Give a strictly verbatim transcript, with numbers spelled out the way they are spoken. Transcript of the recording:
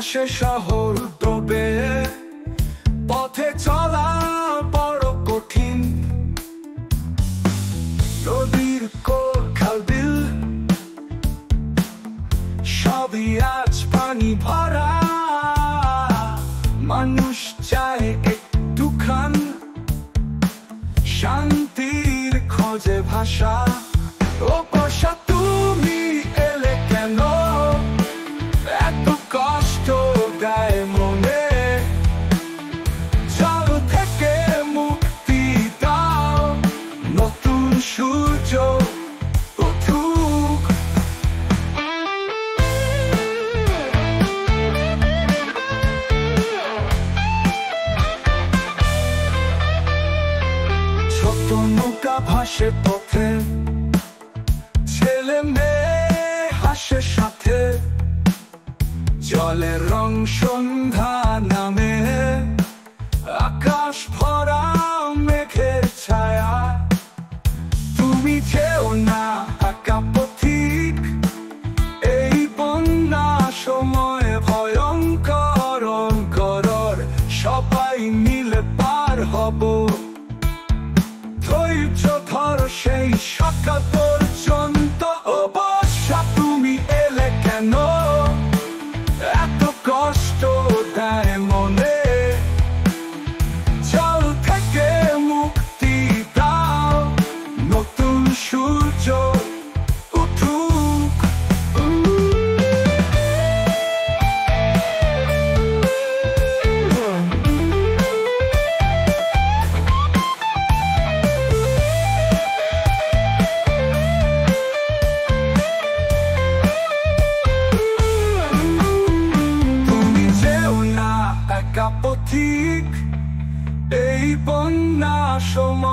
বাতাসে শহর ডোবে, পথে চলা বড় কঠিন। নদীর কোল খাল বিল সবই আজ পানি ভরা। মানুষ চায় একটুখান শান্তির খোঁজে ভাষা। ও বর্ষা তুমি এলে কেন, এত কষ্ট দেয় মনে। জল থেকে মুক্তি দাও, নতুন সূর্য উঠুক। ছোট নৌকা ভাসে পথে, ছেলে মেয়ে হাসে সাথে। জলের রং সন্ধ্যা নামে, আকাশ ভরা মেঘের ছায়া। তুমি যেও না একা পথিক, এই বন্যা সময় ভয়ঙ্কর অঙ্কর। সবাই মিলে পার হব, ধৈর্য ধর সেই সকাল পর্যন্ত। ও বর্ষা তুমি এলে কেন, এত কষ্ট দেয় মনে। জল থেকে মুক্তি দাও, নতুন সূর্য উঠুক। পথিক, এই বন্যা সময়